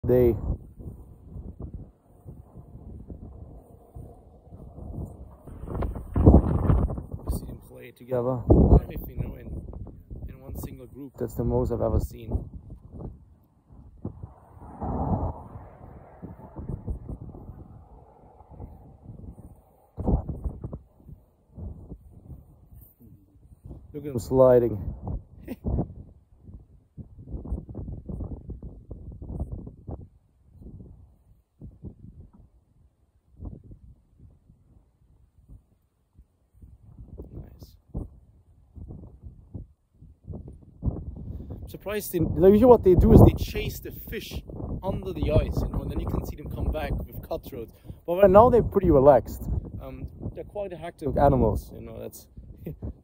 They see them play together. If you know, in one single group, that's the most I've ever seen. Look at him sliding. Surprised. Usually what they do is they chase the fish under the ice, you know, and then you can see them come back with cutthroats. But right now they're pretty relaxed. They're quite active animals, you know. That's